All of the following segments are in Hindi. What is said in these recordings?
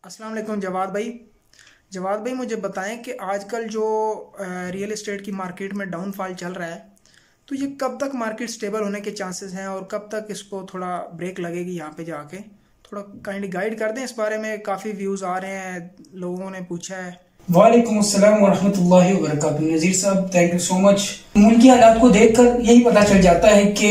अस्सलाम वालेकुम जवाद भाई मुझे बताएं कि आजकल जो रियल एस्टेट की मार्केट में डाउनफॉल चल रहा है, तो ये कब तक मार्केट स्टेबल होने के चांसेस हैं और कब तक इसको थोड़ा ब्रेक लगेगी? यहाँ पे जाके थोड़ा काइंडली गाइड कर दें इस बारे में। काफ़ी व्यूज़ आ रहे हैं, लोगों ने पूछा है। वालेकुम अस्सलाम वरहमतुल्लाहि वबरकातुहू। नज़ीर साहब, थैंक यू सो मच। मुल्की हालात को देखकर यही पता चल जाता है कि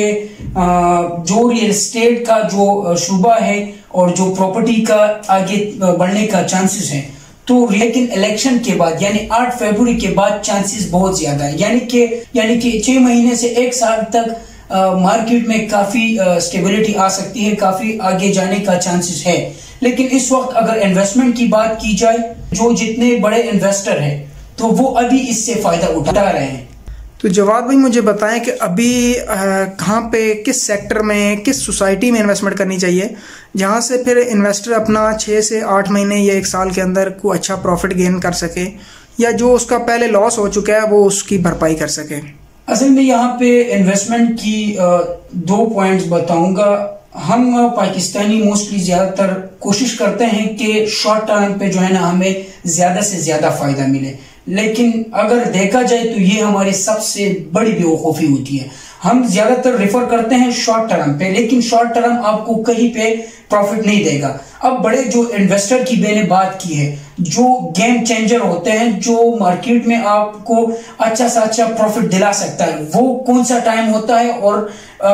जो रियल एस्टेट का जो शुबा है और जो प्रॉपर्टी का आगे बढ़ने का चांसेस है, तो लेकिन इलेक्शन के बाद यानी 8 फरवरी के बाद चांसेस बहुत ज्यादा है। यानी कि 6 महीने से 1 साल तक मार्केट में काफी स्टेबिलिटी आ सकती है, काफी आगे जाने का चांसेस है। लेकिन इस वक्त अगर इन्वेस्टमेंट की बात की जाए, जो जितने बड़े इन्वेस्टर हैं तो वो अभी इससे फायदा उठा रहे हैं। तो जवाद भाई मुझे बताएं कि अभी कहाँ पे, किस सेक्टर में, किस सोसाइटी में इन्वेस्टमेंट करनी चाहिए जहाँ से फिर इन्वेस्टर अपना 6 से 8 महीने या 1 साल के अंदर कोई अच्छा प्रॉफिट गेन कर सके, या जो उसका पहले लॉस हो चुका है वो उसकी भरपाई कर सके। असल में यहाँ पे इन्वेस्टमेंट की 2 पॉइंट्स बताऊंगा। हम पाकिस्तानी मोस्टली ज्यादातर कोशिश करते हैं कि शॉर्ट टर्म पे जो है ना हमें ज्यादा से ज्यादा फायदा मिले, लेकिन अगर देखा जाए तो ये हमारी सबसे बड़ी बेवकूफ़ी होती है। हम ज्यादातर रेफर करते हैं शॉर्ट टर्म पे, लेकिन शॉर्ट टर्म आपको कहीं पे प्रॉफिट नहीं देगा। अब बड़े जो इन्वेस्टर की मैंने बात की है, जो गेम चेंजर होते हैं, जो मार्केट में आपको अच्छा से अच्छा प्रॉफिट दिला सकता है, वो कौन सा टाइम होता है? और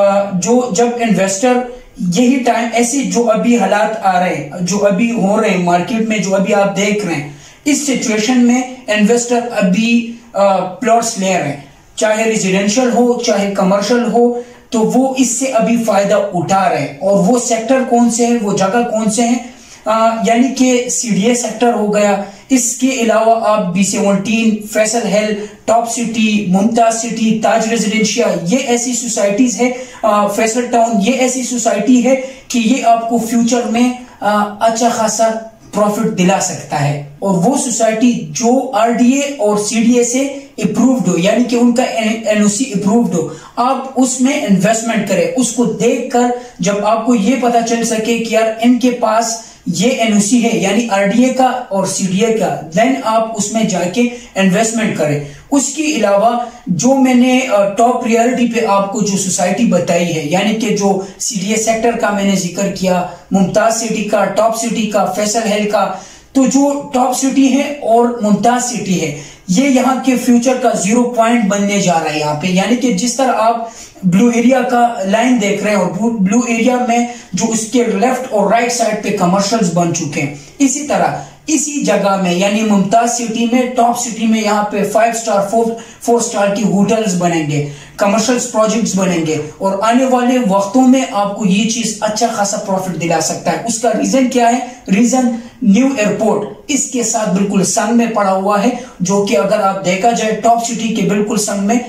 जो जब इन्वेस्टर यही टाइम, ऐसे जो अभी हालात आ रहे हैं, जो अभी हो रहे हैं मार्केट में, जो अभी आप देख रहे हैं, इस सिचुएशन में इन्वेस्टर अभी प्लॉट्स ले रहे हैं, चाहे रेजिडेंशियल हो चाहे कमर्शियल हो, तो वो इससे अभी फायदा उठा रहे हैं। और वो सेक्टर कौन से हैं, वो जगह कौन से हैं? यानी कि सीडीए सेक्टर हो गया, इसके अलावा आप B17, Faisal hill, top city, Mumtaz city, Taj residencia, ये ऐसी सोसाइटीज है, फैसल टाउन, ये ऐसी सोसाइटी है कि ये आपको फ्यूचर में अच्छा खासा प्रॉफिट दिला सकता है। और वो सोसाइटी जो आरडीए और सीडीए से अप्रूव्ड हो, यानी कि उनका एनओसी अप्रूव्ड हो, आप उसमें इन्वेस्टमेंट करें। उसको देखकर जब आपको ये पता चल सके कि यार इनके पास ये एनओसी है, यानी आरडीए का और सीडीए का, देन आप उसमें जाके इन्वेस्टमेंट करें। उसके अलावा जो मैंने टॉप प्रायोरिटी पे आपको जो सोसाइटी बताई है, यानी कि जो सीडीए सेक्टर का मैंने जिक्र किया, मुमताज सिटी का, टॉप सिटी का, फैसल हिल का, तो जो टॉप सिटी है और मुमताज सिटी है, ये यहाँ के फ्यूचर का 0 पॉइंट बनने जा रहा है यहाँ पे। यानी कि जिस तरह आप ब्लू एरिया का लाइन देख रहे हैं और ब्लू एरिया में जो उसके लेफ्ट और राइट साइड पे कमर्शियल्स बन चुके हैं, इसी तरह इसी जगह में यानी मुमताज सिटी में, टॉप सिटी में यहाँ पे 5 स्टार 4 स्टार की होटल्स बनेंगे, कमर्शियल्स प्रोजेक्ट्स बनेंगे, और आने वाले वक्तों में आपको ये चीज अच्छा खासा प्रॉफिट दिला सकता है। उसका रीजन क्या है? रीजन न्यू एयरपोर्ट इसके साथ बिल्कुल संग में पड़ा हुआ है, जो कि अगर आप देखा जाए टॉप सिटी के बिल्कुल संग में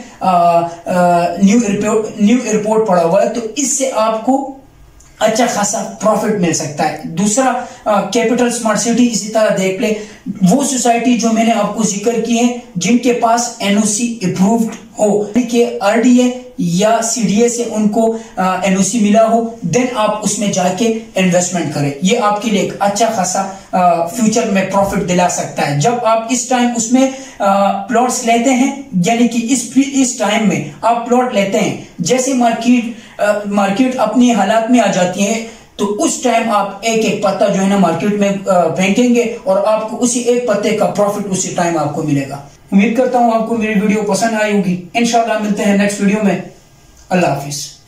न्यू एयरपोर्ट पड़ा हुआ है, तो इससे आपको अच्छा खासा प्रॉफिट मिल सकता है। दूसरा, कैपिटल स्मार्ट सिटी इसी तरह देख ले, वो सोसाइटी जो मैंने आपको जिक्र की है, जिनके पास एनओसी अप्रूव्ड हो, कि आरडीए या सीडीए से उनको एनओसी मिला हो, देन आप उसमें जाके इन्वेस्टमेंट करें। ये आपके लिए एक अच्छा खासा फ्यूचर में प्रॉफिट दिला सकता है। जब आप इस टाइम उसमें प्लॉट्स लेते हैं, यानी कि इस टाइम में आप प्लॉट लेते हैं, जैसे मार्केट अपनी हालात में आ जाती है, तो उस टाइम आप एक एक पत्ता जो है ना मार्केट में फेंकेंगे और आपको उसी एक पत्ते का प्रॉफिट उसी टाइम आपको मिलेगा। उम्मीद करता हूं आपको मेरी वीडियो पसंद आई होगी। इंशाल्लाह मिलते हैं नेक्स्ट वीडियो में। अल्लाह हाफिज।